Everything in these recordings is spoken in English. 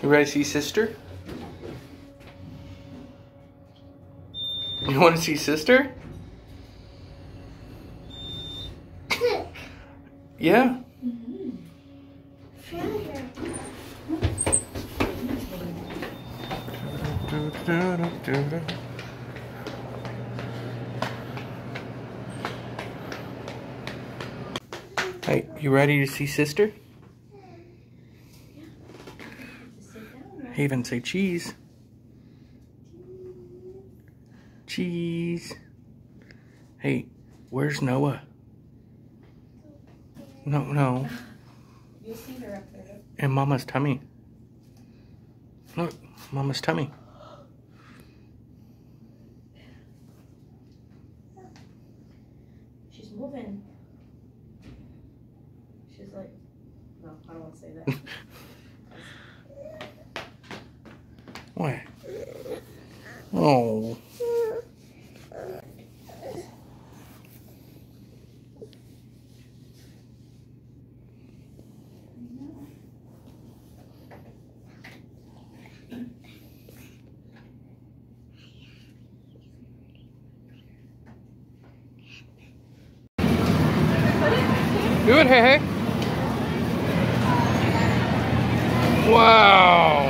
You ready to see sister? You want to see sister? Yeah. Hey, you ready to see sister? Haven, say cheese. Cheese. Hey, where's Noah? No. You'll see her up there. In Mama's tummy. Look, Mama's tummy. She's moving. She's like, no, I don't want to say that. What? Oh. Do it, hey. Wow.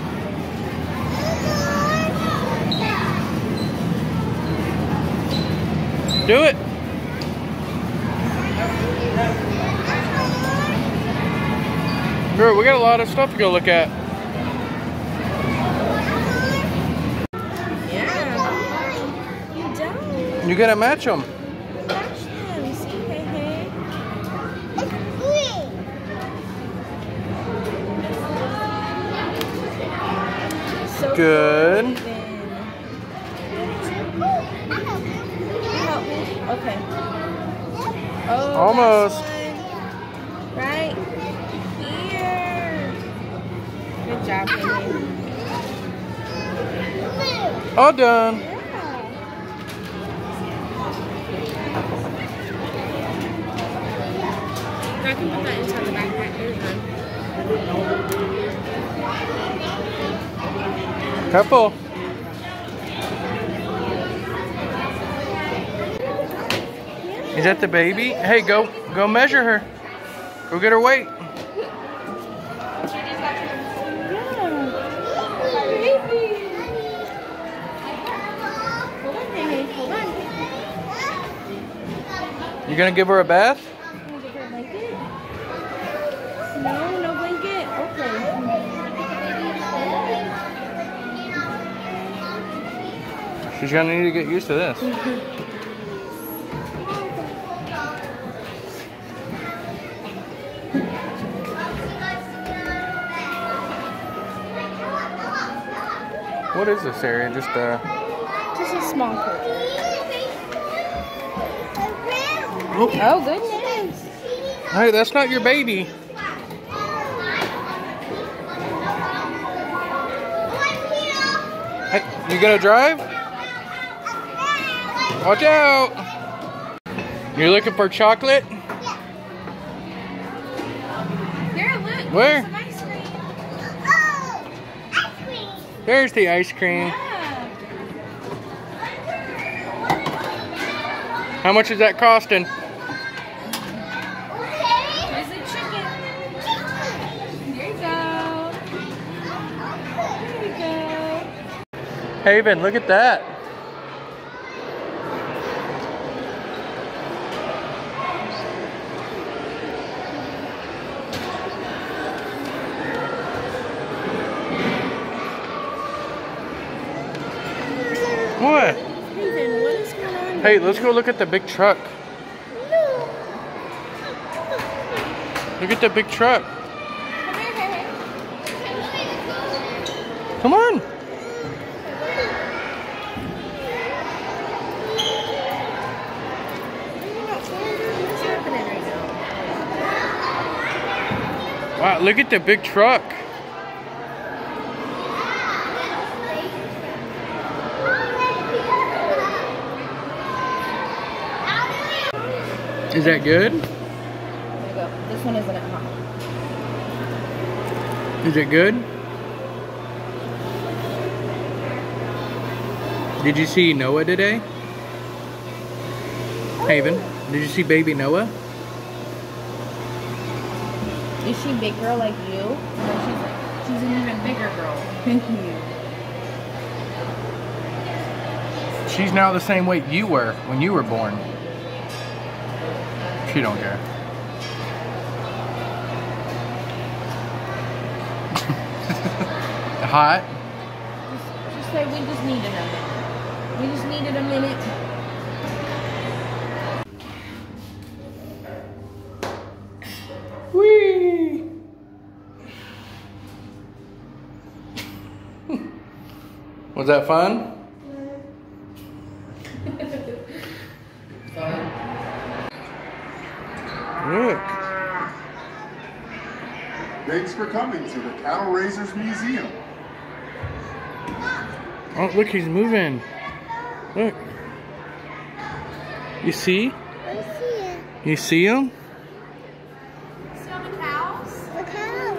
Do it. Girl, we got a lot of stuff to go look at. Yeah. You don't. You gotta match them. Match them. See, hey. So Good. Okay. Oh, Almost. Right here. Good job, baby. All done. Yeah. I can put that inside the backpack. Here's one. Careful. Is that the baby? Hey, go measure her. Go get her weight. You gonna give her a bath? Give her a blanket? No blanket? Okay. She's gonna need to get used to this. What is this area? Just a small pool. Oh, Oh, goodness. hey, that's not your baby. Hey, you gonna drive? Watch out! You're looking for chocolate? Here, look. Where? Some ice cream. Ice cream. There's the ice cream. Yeah. How much is that costing? Here's the chicken. There you go. There you go. Haven, look at that. What? Haven, what is going on? Hey, let's go look at the big truck. Look at the big truck. Come here, hey. Come on. What's happening right now? Wow, look at the big truck. Is that good? There you go. This one isn't at home. Is it good? Did you see Noah today? Haven, did you see baby Noah? Is she big girl like you? No, she's an even bigger girl than you. She's now the same weight you were when you were born. She don't care. Hot? Just say we just needed a minute. We just needed a minute. Whee! Was that fun? Look. Thanks for coming to the Cattle Raisers Museum. Oh, look, he's moving. Look. You see? I see it. You see him? See all the cows? The cows.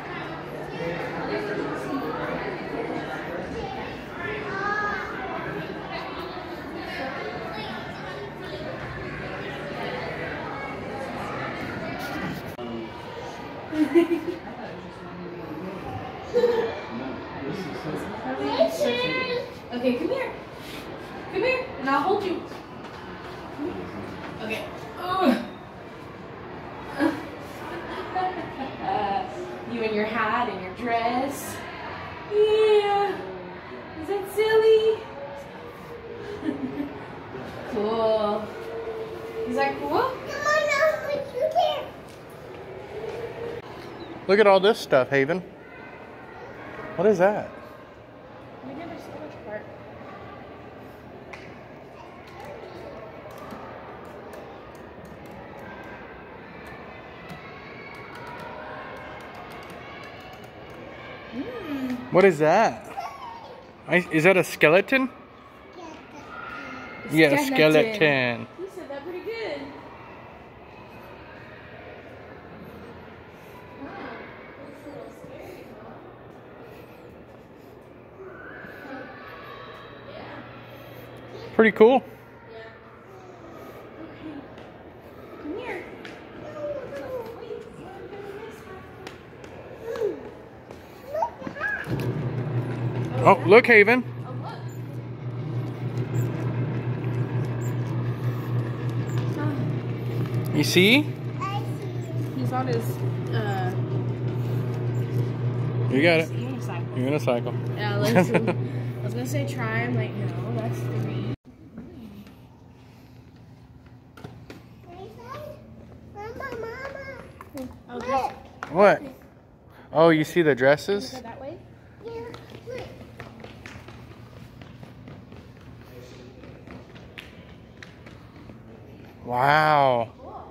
Okay, come here. Come here, and I'll hold you. Okay. You and your hat and your dress. Yeah. Is that silly? Cool. Is that cool? Come on, now, put you there. Look at all this stuff, Haven. What is that? We never saw which part. What is that? Is that a skeleton? Yeah, a skeleton. You said that pretty good. Pretty cool. Come here. Oh, look, Haven. Oh, look. You see? He's on his, You got it. unicycle. Unicycle. Yeah, listen. I was gonna say try. I'm like, no, that's 3. Oh, just What? Oh, you see the dresses? go that way? Yeah. Wow.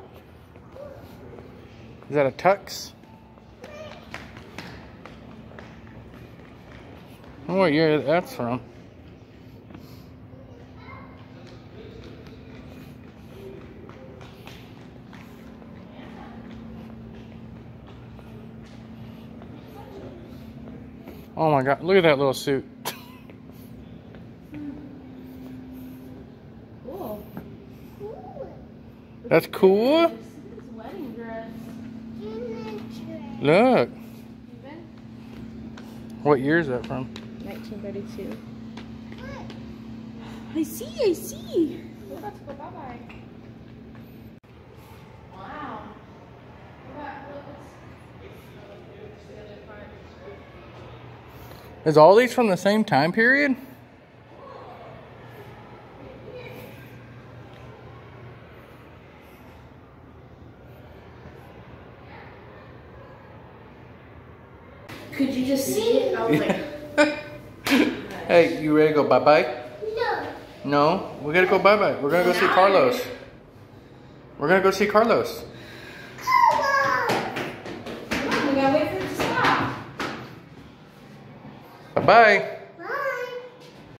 Is that a tux? I wonder what year that's from. Oh my God, look at that little suit. Cool. That's cool. This wedding dress. Look. Even? What year is that from? 1932. I see. We're about to go bye-bye. Wow. Is all these from the same time period? Could you just see it? I was like... Hey, you ready to go bye-bye? No. No? We gotta go bye-bye. We're gonna go see Carlos. We're gonna go see Carlos. Come on, we gotta wait for it to stop. Bye-bye.